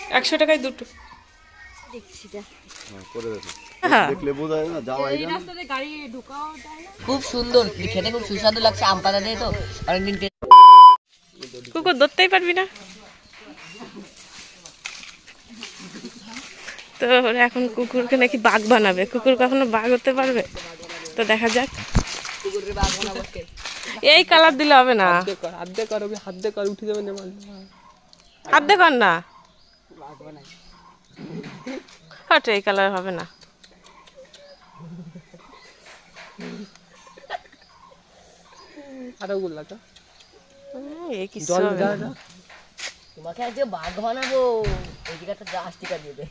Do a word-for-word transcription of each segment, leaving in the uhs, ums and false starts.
একশো টাকায় দুটো খুব সুন্দর খেতে, খুব সুস্বাদু লাগছে। আম পাতা দিয়ে তো অনেকদিন। কুকুর ধরতেই পারবি না তো। এখন কুকুরকে নাকি বাঘ বানাবে। কুকুর কখনো বাঘ হতে পারবে? তো দেখা যাক। এই কালার দিলে হবে না। হাত দিয়ে কর, হাত দিয়ে কর, উঠে যাবে না। হাত দিয়ে কর না, হট এই কালার হবে না। আরো গুলা তো এই কি জল দাও দাও। তোমাকে আজকে বাঘ বানাবো। এই জায়গাটা গাছ টিকা দিয়ে দে।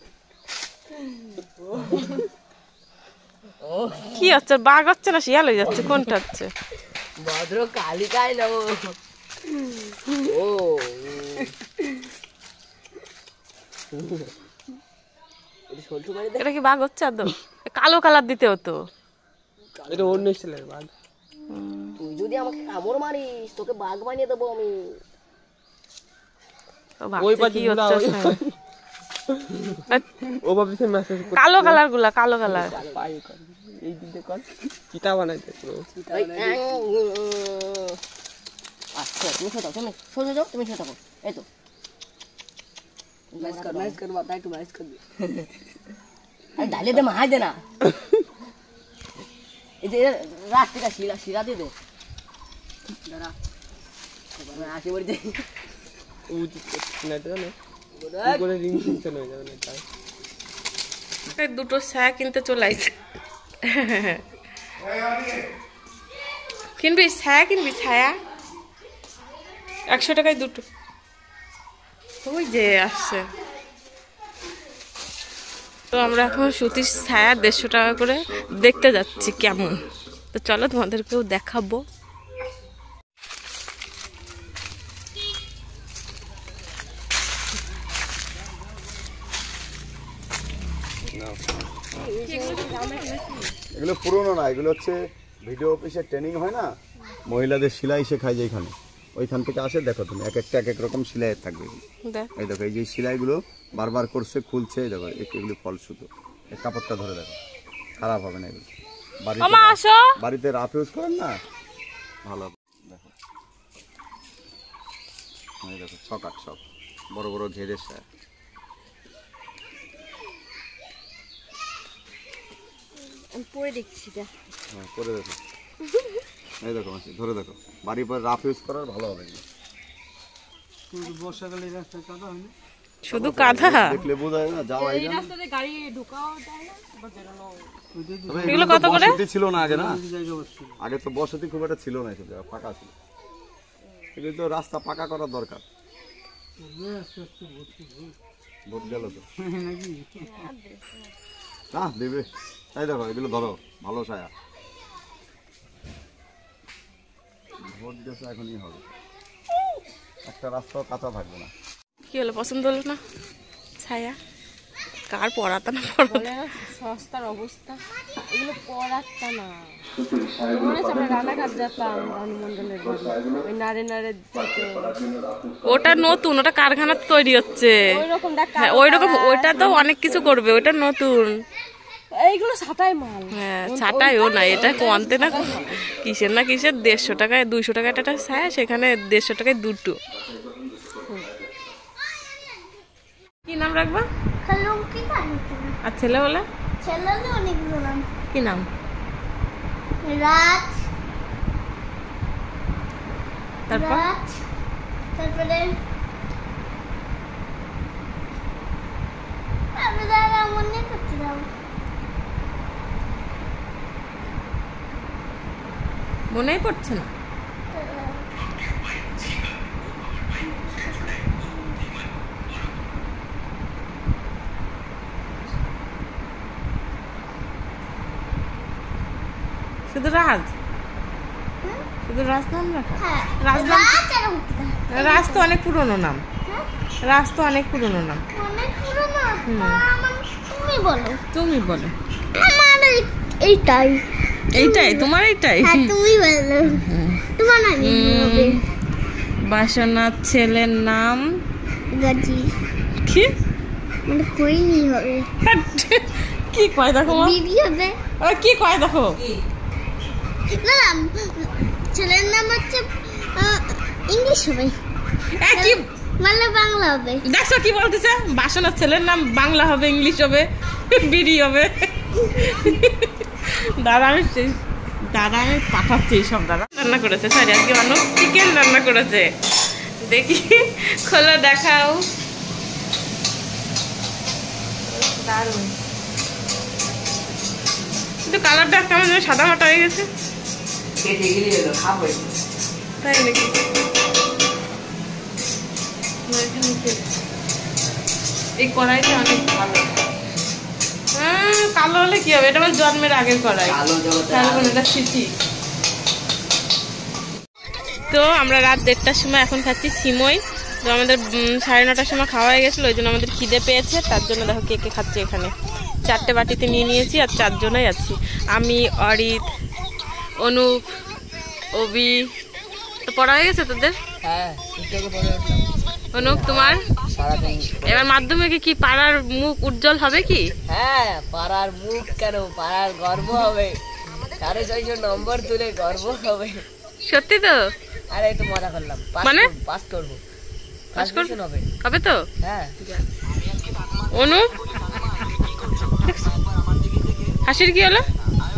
কি হচ্ছে? বাঘ হচ্ছে না শিয়াল হয়ে যাচ্ছে? কোনটা হচ্ছে? ভদ্র কালিকায় নেবো। ও এটা কি বাঘ হচ্ছে? একদম কালো কালার দিতে হতো। এটা অন্য স্টাইলের বাঘ। তুই যদি আমাকে কামড় মারিস তোকে বাঘ বানিয়ে দেবো আমি। ওই পাশে ও ভাবছে মেসেজ করতে। কালো কালার গুলা, কালো কালার। এই দিকে কর, চিতা বানাইতে পুরো। আচ্ছা তুমি শোনো, তুমি সোজা যাও, তুমি সোজা থাকো। এই তো মাইস কর, মাইস কর, বাবা একটু মাইস কর দে। আরে ডালে দে, মাহাই দে না। এই যে রাস্তাটা শিরা শিরা দিয়ে দে। দাঁড়া আসি বলি দে। উচিত না তো না, করে রিং টেনশন হয়ে যাবে না। তাই দুটো ছায়া কিনতে চলে আইছে। কিনবি ছায়া? কিনবি ছায়া? একশো টাকায় দুটো। ওই যে আসছে। তো আমরা এখন সুতির ছায়া দেড়শো টাকা করে দেখতে যাচ্ছি কেমন। তো চলো তোমাদেরকেও দেখাবো। এগুলো পুরনো না, এগুলো হচ্ছে ভিডিও অফিসে ট্রেনিং হয় না, মহিলাদের সেলাই শেখায় যেখানে, ওইখান থেকে আসে। দেখো তুমি এক একটা এক এক রকম সেলাই থাকবে। এই দেখো এই যে সেলাইগুলো বারবার করছে, খুলছে। এই দেখো এগুলো ফলসুতো। এই কাপড়টা ধরে দেখো, খারাপ হবে না। এগুলো বাড়িতে বাড়িতে রাফ ইউজ করেন না, ভালো। দেখো এই দেখো ছক আট ছক বড় বড় ঘেরের সায়া। পরে দেখছি, হ্যাঁ করে দেখো। এই দেখো মাসি ধরে দেখো, বাড়ি পরে রাফ ইউজ করার ভালো হবে। বর্ষাকালে রাস্তায় কাদা হয় না, শুধু কাদা দেখলে বোঝা যায় না, যাওয়া যায় না। রাস্তাতে গাড়ি ঢোকাও যায় না। এগুলো কত করে ছিল না আগে? না আগে তো বসতি খুব একটা ছিল না, এসব জায়গা ফাঁকা ছিল। এগুলো তো রাস্তা পাকা করার দরকার। ভোট গেল তো না দেবে। তাই দেখো এগুলো ধরো, ভালো ছায়া। ভোট গেছে এখনই হবে, একটা রাস্তাও কাঁচা থাকবে না। কি হলো, পছন্দ হলো না ছায়া? কার পড়াতা না সস্তার অবস্থা। এগুলো পড়াতা না। মনে হচ্ছে আমরা রানাঘাট যেতাম, রানুমন্ডলের ওই নারে নারে। ওটা নতুন, ওটা কারখানার তৈরি হচ্ছে ওই রকম। ওইটা তো অনেক কিছু করবে, ওইটা নতুন। এইগুলো ছাটাই মাল। হ্যাঁ ছাটাইও না, এটা কমতে না কিসের না কিসের। দেড়শো টাকায় দুইশো টাকা একটা ছায়া, সেখানে দেড়শো টাকায় দুটো। কি নাম রাখবা? আর ছেলে বলে? কি নাম? রাজ। তারপর তারপরে মনে করছিলাম, মনেই পড়ছে না। শুধু রাজ, শুধু রাজ নাম রাখা? রাজ নাম, রাজ তো অনেক পুরনো নাম। রাজ তো অনেক পুরনো নাম। তুমি বলো, তুমি বলো। আমার এইটাই, এইটাই তোমার? এইটাই তুমি বলো তোমার নাম। বাসনার ছেলের নাম গাজী। কি মানে কইনি হবে কি কয় দেখো মা? বিবি হবে ওরা কি কয় দেখো? না না ছেলের নাম হচ্ছে ইংলিশ হবে এ কি মানে বাংলা হবে দেখছো কি বলতেছে? বাসনার ছেলের নাম বাংলা হবে, ইংলিশ হবে, বিড়ি হবে। দাদা আমি সেই- দাদা আমি পাঠাচ্ছি সব। দাদা রান্না করেছে, সরি আজকে অনেক চিকেন রান্না করেছে। দেখি খোলো দেখাও। দারুণ, কিন্তু কালারটা কেমন যেন সাদা মাটা হয়ে গেছে। তাই নাকি? এই কড়াইটা অনেক ভালো। হ্যাঁ, কালো হলে কি হবে? এটা আমার জন্মের আগের কড়াই। এটা সিসি। তো আমরা রাত দেড়টার সময় এখন খাচ্ছি সিমই। তো আমাদের সাড়ে নটার সময় খাওয়া হয়ে গেছিলো, ওই জন্য আমাদের খিদে পেয়েছে, তার জন্য দেখো কে কে খাচ্ছে এখানে। চারটে বাটিতে নিয়ে নিয়েছি আর চারজনেই আছি, আমি, অরিত, অনুপ, অবি। তো পড়া হয়ে গেছে তোদের? হ্যাঁ, উঠলাম। অনুপ তোমার সারাদিন এবার মাধ্যমিকে কি পাড়ার মুখ উজ্জ্বল হবে কি? হ্যাঁ, পাড়ার মুখ কেন, পাড়ার গর্ব হবে। সাড়ে ছয়শো নম্বর তুলে গর্ব হবে। সত্যি তো? আরে একটু মজা করলাম। মানে? পাস করবো, পাস করবে হবে। হবে তো? হ্যাঁ, অনু হাসির কি হলো?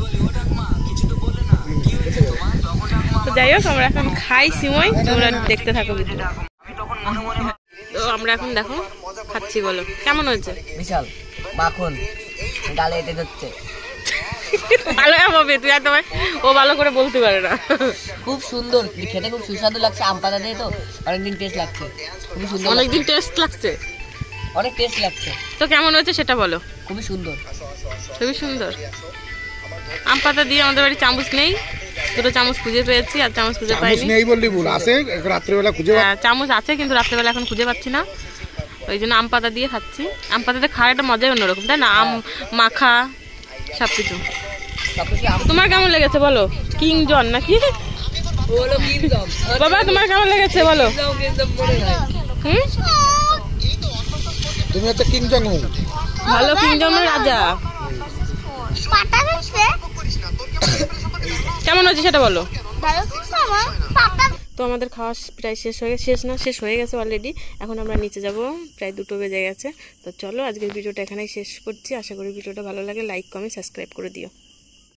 তো যাই হোক, আমরা এখন খাই সিমই, তোমরা দেখতে থাকো ভিডিও। তো আমরা এখন দেখো খাচ্ছি, বলো কেমন হয়েছে? বিশাল মাখন গালে এটে যাচ্ছে। ভালো হবে, তুই আর তোমার ও ভালো করে বলতে পারে না। খুব সুন্দর খেতে, খুব সুস্বাদু লাগছে। আম পাতা দিয়ে তো অনেকদিন টেস্ট লাগছে, খুবই সুন্দর। অনেকদিন টেস্ট লাগছে, অনেক টেস্ট লাগছে। তো কেমন হয়েছে সেটা বলো। খুবই সুন্দর, খুবই সুন্দর। আম পাতা দিয়ে আমাদের বাড়ি চামচ নেই, দুটো চামচ খুঁজে পেয়েছি আর চামচ খুঁজে পাইনি। নেই বললি ভুল, আছে রাত্রেবেলা খুঁজে হ্যাঁ, চামচ আছে কিন্তু রাত্রেবেলা এখন খুঁজে পাচ্ছি না, ওই জন্য আম পাতা দিয়ে খাচ্ছি। আম পাতাতে খাওয়ার একটা মজাই অন্যরকম, তাই না? আম মাখা সবকিছু। তোমার কেমন লেগেছে বলো? কিং জন নাকি বাবা, তোমার কেমন লেগেছে বলো? হুম, তুমি হচ্ছে কিং জং উন। ভালো, কিং জনের রাজা। পাতা দিচ্ছে কেমন হয়েছে সেটা বলো। ভালো দিচ্ছে আমার পাতা। তো আমাদের খাওয়া প্রায় শেষ হয়ে গেছে, শেষ না শেষ হয়ে গেছে অলরেডি। এখন আমরা নিচে যাব, প্রায় দুটো বেজে গেছে। তো চলো আজকের ভিডিওটা এখানেই শেষ করছি। আশা করি ভিডিওটা ভালো লাগে, লাইক কমেন্ট সাবস্ক্রাইব করে দিও।